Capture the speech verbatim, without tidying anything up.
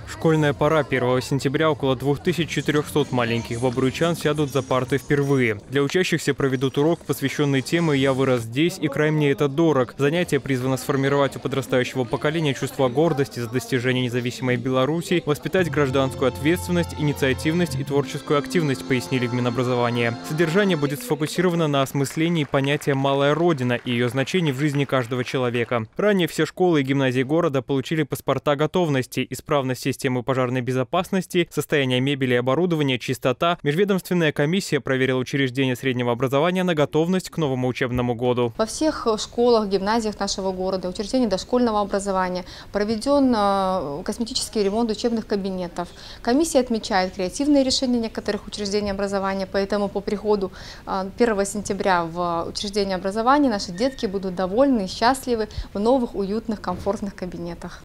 Школьная пора. первого сентября около двух тысяч четырёхсот маленьких бобруйчан сядут за парты впервые. Для учащихся проведут урок, посвященный теме «Я вырос здесь, и край мне это дорог». Занятие призвано сформировать у подрастающего поколения чувство гордости за достижение независимой Беларуси, воспитать гражданскую ответственность, инициативность и творческую активность, пояснили в Минобразовании. Содержание будет сфокусировано на осмыслении понятия «малая родина» и ее значении в жизни каждого человека. Ранее все школы и гимназии города получили паспорта готовности, исправность системы пожарной безопасности, состояние мебели и оборудования, чистота. Межведомственная комиссия проверила учреждения среднего образования на готовность к новому учебному году. Во всех школах, гимназиях нашего города, учреждениях дошкольного образования проведен косметический ремонт учебных кабинетов. Комиссия отмечает креативные решения некоторых учреждений образования, поэтому по приходу первого сентября в учреждение образования наши детки будут довольны и счастливы в новых, уютных, комфортных кабинетах.